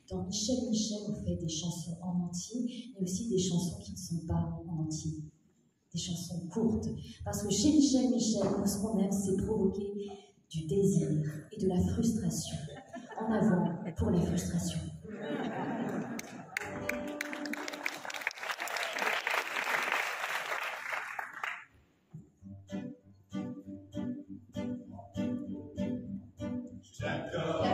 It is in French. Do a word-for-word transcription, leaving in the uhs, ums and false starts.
Dans Michel Michel, on fait des chansons en entier, mais aussi des chansons qui ne sont pas en entier. Des chansons courtes. Parce que chez Michel Michel, nous, ce qu'on aime, c'est provoquer du désir et de la frustration. En avant pour la frustration. Jack